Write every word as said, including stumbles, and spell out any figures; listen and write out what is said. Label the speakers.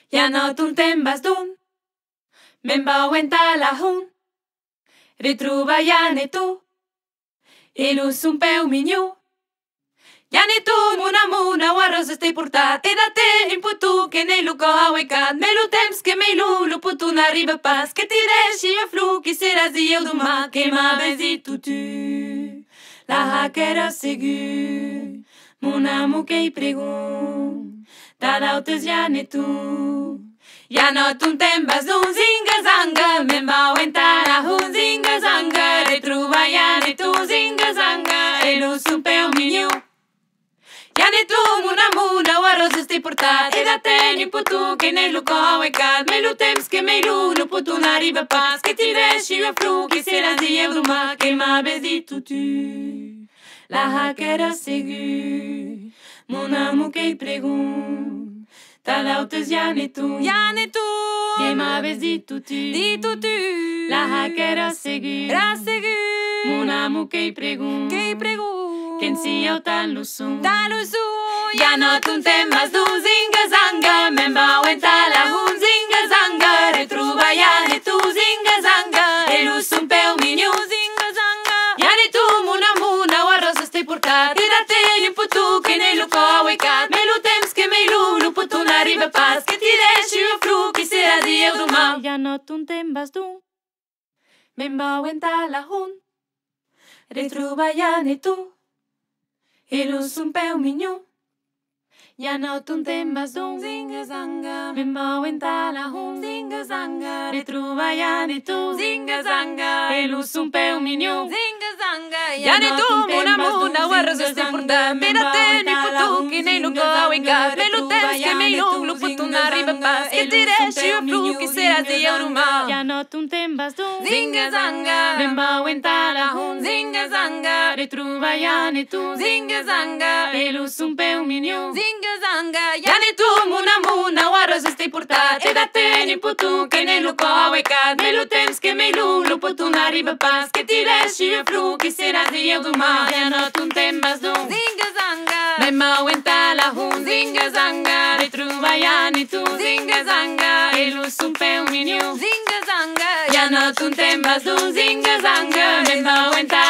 Speaker 1: Ja no tu temps d'un, me'n vau entà la hun, retroballant e tu, e l'us un peu mignon. Ja ne tu, mon amor, na arròs estei portat, e da te imputu que ne lo cau e cat, me lo temps que me lo, lo putu n'arriba pas, que ti deixi a flu, que seràs i eu demà, que m'haves dit tu tu, la hackera segur, mon amor que hi pregun, ta dautes ja ne tu. Ja no tu temps d'un zinga-zanga, me'n vau entà la hun zinga-zanga, retroballant e tu zinga-zanga, e l'us un peu mignon. Ja ne tu, mon amor, nau arròs estei portat, e da te n'imputu que ne lo cau e cat, me lo temps que me lo, lo putu n'arriba pas, que ti deixi a flu, que seràs i eu demà, que m'haves dit tu tu, la hackera segur, mon amor que hi pregun, ta dautes ja ne tu,
Speaker 2: Ja ne tu,
Speaker 1: que m'haves dit tu tu,
Speaker 2: dit tu tu,
Speaker 1: la hackera segur,
Speaker 2: ra segur,
Speaker 1: mon amor que hi pregun,
Speaker 2: que hi pregun,
Speaker 1: que en siau tan lo sun.
Speaker 2: ta lo su,
Speaker 1: Ja no tu temps d'un zinga-zanga, me'n vau entà la hun zinga-zanga, retroballant e tu zinga-zanga, e l'us un peu mignon.
Speaker 2: zinga-zanga,
Speaker 1: Ja ne tu, mon amor, nau arròs estei portat, e da te n'imputu que ne lo cau e cat, me lo temps que me lo, lo putu n'arriba pas, que ti deixi a flu, que seràs i eu demà.
Speaker 2: ja no tu temps d'un,
Speaker 1: Me'n vau entà la hun, retroballant e tu, e l'us un peu mignon. Ja no tu temps d'un
Speaker 2: zinga-zanga,
Speaker 1: me'n vau entà la hun,
Speaker 2: zinga-zanga,
Speaker 1: retroballant e tu,
Speaker 2: zinga-zanga,
Speaker 1: e l'us un peu mignon.
Speaker 2: zinga-zanga,
Speaker 1: Ja ne tu, mon amor, nau arròs estei portat, per a te n'imputu que ne lo cau e cat, me lo temps que me lo, lo putu n'arriba pas, que ti deixi a flu, que seràs i eu demà.
Speaker 2: ja no tu temps d'un,
Speaker 1: Zinga-zanga, me'n vau entà la hun,
Speaker 2: zinga-zanga,
Speaker 1: retroballant e tu,
Speaker 2: zinga-zanga,
Speaker 1: e l'us un peu mignon.
Speaker 2: zinga-zanga,
Speaker 1: Ja ne tu, mon amor, nau arròs estei portat, e da te n'imputu que ne lo cau e cat, me lo temps que me lo, lo putu n'arriba pas, que ti deixi a flu, que seràs i eu demà. Ja no tu temps d'un,
Speaker 2: zinga-zanga,
Speaker 1: me'n vau entà la hun,
Speaker 2: zinga-zanga,
Speaker 1: retroballant e tu,
Speaker 2: zinga-zanga,
Speaker 1: e l'us un peu mignon.
Speaker 2: zinga-zanga,
Speaker 1: Ja no tu temps d'un zinga-zanga, me'n vau entà